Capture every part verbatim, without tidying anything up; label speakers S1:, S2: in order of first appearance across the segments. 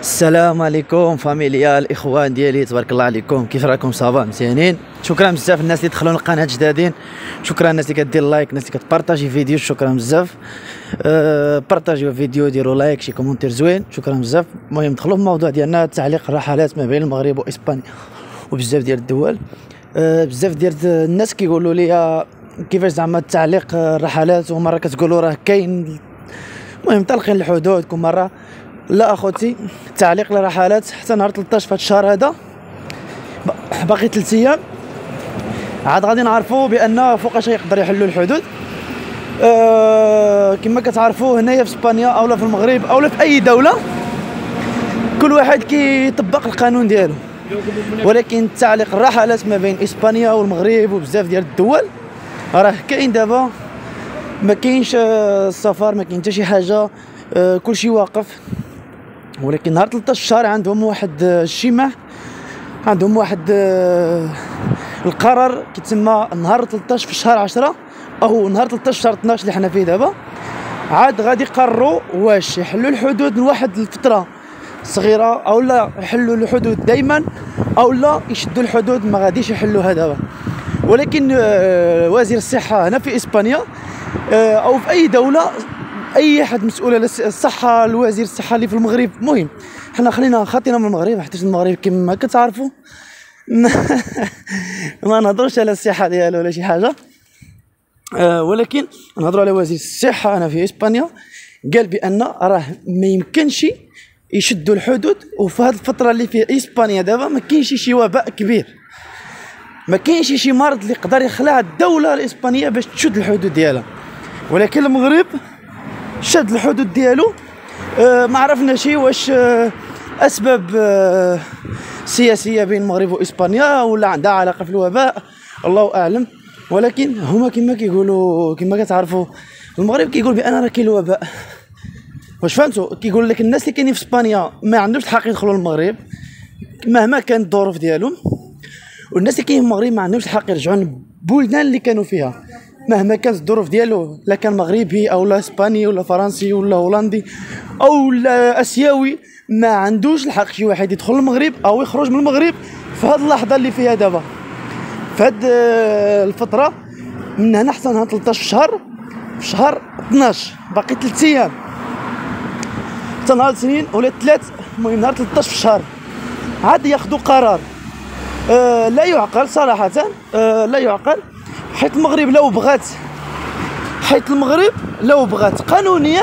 S1: السلام عليكم فاميليا الاخوان ديالي، تبارك الله عليكم. كيف راكم؟ صافا مزيانين؟ شكرا بزاف الناس اللي دخلوا للقناه جدادين، شكرا الناس اللي كدير لايك، الناس اللي كتبارطاجي فيديو، شكرا بزاف. أه بارطاجيو الفيديو، ديروا لايك، شي كومونتير زوين، شكرا بزاف. المهم ندخلوا في الموضوع ديالنا، تعليق الرحلات ما بين المغرب واسبانيا وبزاف ديال الدول. أه بزاف ديال الناس كيقولوا لي كيفاش زعما تعليق الرحلات، ومره كتقولوا راه كاين المهم طالقين الحدود، كل مره لا اخوتي. تعليق الرحلات حتى نهار ثلاثطاش في هذا الشهر هذا، باقي ثلاث ايام عاد غادي نعرفوا بان فوقاش يقدر يحلوا الحدود. أه كما كتعرفوا هنايا في اسبانيا اولا في المغرب اولا في اي دوله، كل واحد كيطبق القانون ديالو، ولكن تعليق الرحلات ما بين اسبانيا والمغرب وبزاف ديال الدول راه كاين دابا، ما كاينش السفر، ما كاين حتى شي حاجه، أه كلشي واقف. ولكن نهار ثلاثطاش في الشهر عندهم واحد الشماع، عندهم واحد القرار كيتسمى نهار ثلاثطاش في الشهر عشرة او نهار ثلاثطاش في الشهر اثناش اللي حنا فيه دابا. عاد غادي يقرروا واش يحلوا الحدود لواحد الفتره صغيره او لا يحلوا الحدود دائما او لا يشدوا الحدود ما غاديش يحلوها دابا. ولكن وزير الصحه هنا في اسبانيا او في اي دوله، اي حد مسؤول على الصحه، الوزير الصحه اللي في المغرب، المهم حنا خلينا خاطينا من المغرب، حيت المغرب كما كتعرفوا ما نهضروش على الصحه ديالو ولا شي حاجه، أه ولكن نهضروا على وزير الصحه هنا في اسبانيا. قال بان راه ما يمكنش يشدوا الحدود، وفي هذه الفتره اللي فيها اسبانيا دابا ما كاينش شي وباء كبير، ما كاينش شي مرض اللي يقدر يخلع الدوله الاسبانيه باش تشد الحدود ديالها. ولكن المغرب شد الحدود ديالو. أه ما عرفناش واش أه اسباب أه سياسيه بين المغرب واسبانيا ولا عندها علاقه في الوباء، الله اعلم. ولكن هما كما كيقولوا، كما كتعرفوا المغرب كيقول بان راه كاين الوباء. واش فهمتوا؟ كيقول لك الناس اللي كاينين في اسبانيا ما عندهمش الحق يدخلوا للمغرب مهما كانت الظروف ديالهم، والناس اللي كاينين في المغرب ما عندهمش الحق يرجعوا للبلدان اللي كانوا فيها مهما كانت الظروف ديالو، لا كان مغربي او لا اسباني ولا فرنسي ولا هولندي او لا اسيوي، ما عندوش الحق شي واحد يدخل المغرب او يخرج من المغرب في هذه اللحظه اللي فيها دابا، في هذه الفتره من هنا حتى نهار ثلاثطاش في الشهر في شهر اثناش، باقي ثلاث ايام حتى نهار الاثنين ولا الثلاث، المهم نهار ثلاثطاش في الشهر عاد ياخذوا قرار أه لا يعقل صراحه، أه لا يعقل. حيت المغرب لو بغات حيت المغرب لو بغات قانونيا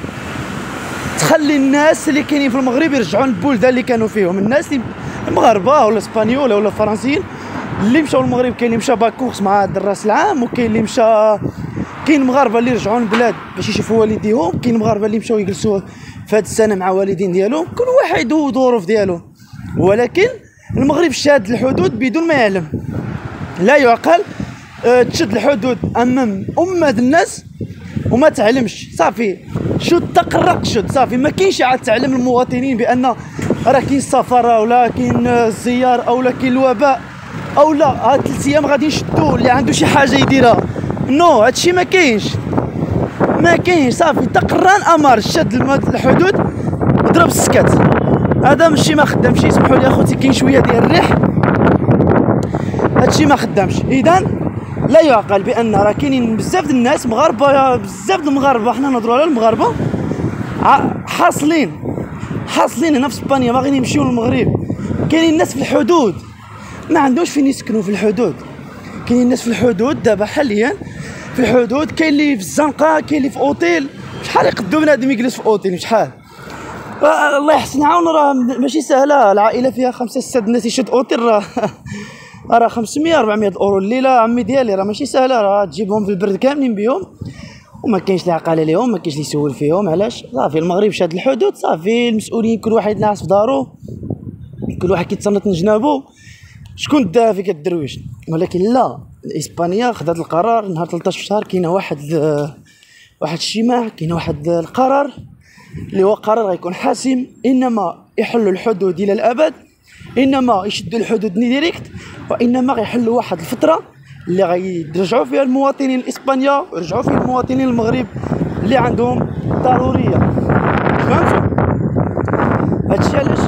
S1: تخلي الناس اللي كاينين في المغرب يرجعوا للبلدان اللي كانوا فيهم، الناس اللي المغاربه ولا اسبانيول ولا فرنسيين اللي مشاو للمغرب، كاين اللي مشى باكورس مع الدراس العام، وكاين اللي مشى، كاين مغاربه اللي رجعوا للبلاد باش يشوفوا والديهم، كاين مغاربه اللي مشاو يجلسوا في هذه السنه مع والدين ديالهم، كل واحد وظروف ديالو. ولكن المغرب شاد الحدود بدون ما يعلم، لا يعقل. أه تشد الحدود امام امه الناس وما تعلمش، صافي شد تقرق شد صافي، ما كاينش عاد تعلم المواطنين بان راه كاين السفر ولا كاين الزيار او لا كاين الوباء او لا هاد ثلاث ايام غادي نشدو اللي عنده شي حاجه يديرها. نو هادشي ما كاينش، ما كاينش صافي تقران امر شد الحدود وضرب السكات. هذا ماشي ما خدامش، يسمحوا لي اخوتي كاين شويه ديال الريح، هادشي ما خدامش. اذا لا يعقل بان راه كاينين بزاف ديال الناس مغاربه، بزاف د المغاربه، حنا نهضروا على المغاربه حاصلين حاصلين هنا في اسبانيا باغيين يمشيو للمغرب. كاينين الناس في الحدود ما عندوش فين يسكنوا في الحدود، كاينين الناس في الحدود دابا حاليا في الحدود، كاين اللي في الزنقه، كاين اللي في اوتيل. شحال يقدو بنادم يجلس في اوتيل؟ شحال؟ الله يحسن عون، راه ماشي سهله. العائله فيها خمسه سته الناس يشد اوتيل راه راه خمسمية أربعمية اورو الليله عمي ديالي، راه ماشي سهله، راه تجيبهم في البرد كاملين بهم وما كاينش اللي عقل عليهم، ما كاينش اللي يسول فيهم. علاش؟ صافي المغرب شاد الحدود، صافي المسؤولين كل واحد ناعس في دارو، كل واحد كيتصنت من جنابو، شكون دا فيك الدرويش. ولكن لا، اسبانيا خدات القرار نهار ثلاثطاش في الشهر، كاينه واحد واحد الشماع، كاينه واحد القرار اللي هو قرار غيكون حاسم، انما يحلوا الحدود الى الابد، انما يشدوا الحدود ديريكت، وانما غيحلوا واحد الفتره اللي غيرجعوا فيها المواطنين الاسبانيا ويرجعوا فيها المواطنين المغرب اللي عندهم ضروريه. فهمتوا؟ هادشي علاش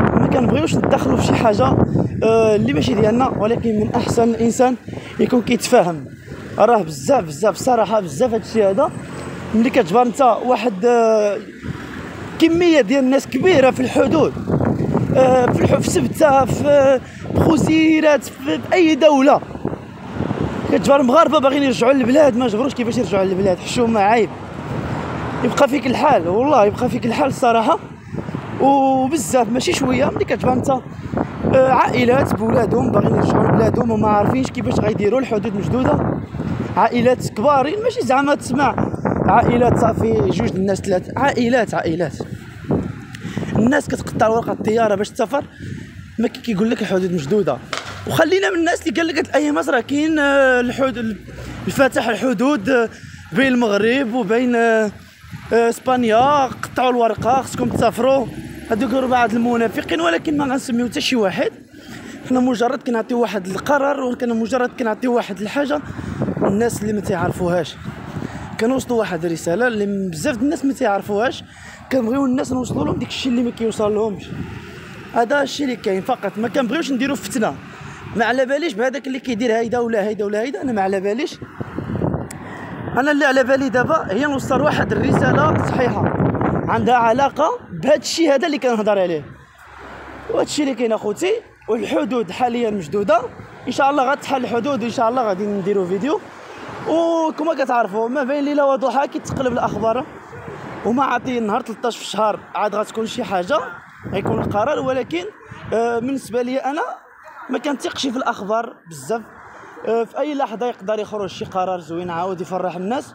S1: كنبغيوش ندخلوا في شي حاجه آه اللي ماشي ديالنا، ولكن من احسن الانسان يكون كيتفاهم. راه بزاف بزاف الصراحه بزاف هادشي هذا ملي كتجبر انت واحد آه كميه ديال الناس كبيره في الحدود، آه في الح- في سبته، في بخوزيرات، في اي دوله كتجبر مغاربه باغيين يرجعوا للبلاد ما جبروش كيفاش يرجعوا للبلاد. حشومه عيب، يبقى فيك الحال والله، يبقى فيك الحال الصراحه. وبزاف ماشي شويه ملي كتبان انت آه، عائلات بولادهم باغيين يرجعوا لبلادهم وما عارفينش كيفاش غيديروا، الحدود مسدوده، عائلات كبارين ماشي زعما تسمع عائلات صافي جوج الناس ثلاث، عائلات عائلات الناس كتقطع ورقه الطياره باش تسافر، ما كي كيقول لك الحدود مسدوده. وخلينا من الناس اللي قال لك هاد الايامات راه كاين آه، الحدود الفاتح الحدود آه، بين المغرب وبين آه، آه، اسبانيا، قطعوا الورقه خصكم تسافروا، هذوك اربعه المنافقين. ولكن ما غنسميو حتى شي واحد، حنا مجرد كنعطيو واحد القرار، وكان مجرد كنعطيو واحد الحاجه الناس اللي ما تيعرفوهاش، كنوصلوا واحد الرساله اللي بزاف الناس ما تيعرفوهاش، كنبغيو الناس نوصلوا لهم ديك الشيء اللي ما كيوصل لهمش. هذا الشيء اللي كاين فقط، ما كنبغيوش نديروا فتنه. ما على باليش بهذاك اللي كيدير هيدا ولا هيدا ولا هيدا، انا ما على باليش. انا اللي على بالي دابا هي نوصل واحد الرساله صحيحه عندها علاقه بهذا الشيء هذا اللي كنهضر عليه، وهذا الشيء اللي كاين اخوتي. والحدود حاليا مشدوده، ان شاء الله غتحل الحدود، ان شاء الله غادي نديروا فيديو. وكما كتعرفوا ما بين ليله وضحى كيتقلب الاخبار، وما عاطي نهار ثلاثطاش في الشهر عاد غتكون شي حاجه غيكون القرار. ولكن آه بالنسبه لي انا ما كنثقش في الاخبار بزاف، آه في اي لحظه يقدر يخرج شي قرار زوين عاود يفرح الناس،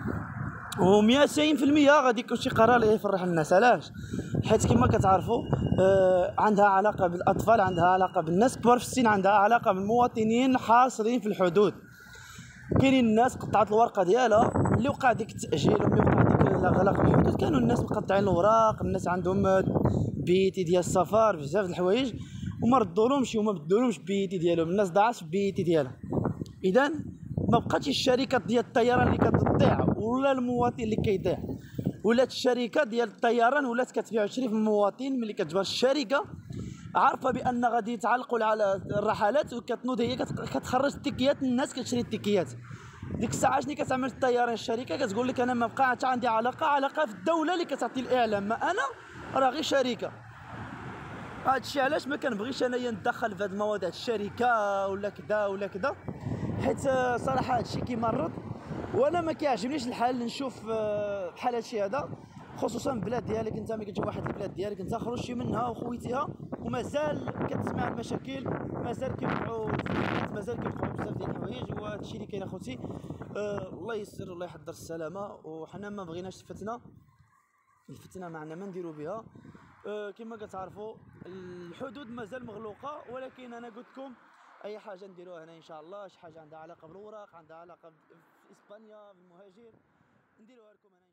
S1: ومئتين في المئة غادي يكون شي قرار اللي يفرح الناس. علاش؟ حيت كما كتعرفوا آه عندها علاقه بالاطفال، عندها علاقه بالناس كبار في السن، عندها علاقه بالمواطنين حاصرين في الحدود. كاينين الناس قطعت الورقه ديالها اللي وقع ديك التاجيل واللي وقع ديك الاغلاق الحدود، كانوا الناس مقطعين الاوراق، الناس عندهم بيتي ديال السفر بزاف د الحوايج وما ردولهمش وما بدولهمش بيتي ديالهم، الناس ضاعت بيتي ديالها. اذا ما بقاتش الشركات ديال الطيران اللي كتضيع ولا المواطن اللي كيضيع، ولات الشركه ديال الطيران ولات كتبيع وتشري في المواطن. ملي كتجبر الشركه عارفه بان غادي يتعلقوا على الرحلات وكتنوض هي كتخرج التيكيات، الناس كتشري التيكيات. ديك الساعه شنو كتعمل الطيران الشركه؟ كتقول لك انا ما بقى عاد عندي علاقه علاقه في الدوله اللي كتعطي الاعلام، ما انا راه غير شركه. هادشي علاش ما كنبغيش انايا ندخل في هاد المواضيع الشركه ولا كذا ولا كذا، حيت صراحه هادشي كيمرض، وانا ما كيعجبنيش الحال اللي نشوف بحال هادشي هذا، خصوصا البلاد ديالك انت. ملي كتجي واحد البلاد ديالك انت خرجتي منها وخويتيها ومازال كتسمع المشاكل، مازال كيوقعوا مازال كيوقعوا بزاف ديال الحوايج، وهذا الشيء اللي كاين اخوتي. أه الله يسر والله يحضر السلامه، وحنا ما بغيناش الفتنه، الفتنه معنا ما نديروا بها. أه كما كتعرفوا الحدود مازال مغلوقه، ولكن انا قلت لكم اي حاجه نديروها هنا ان شاء الله، شي حاجه عندها علاقه بالاوراق، عندها علاقه باسبانيا بالمهاجر نديروها لكم هنا.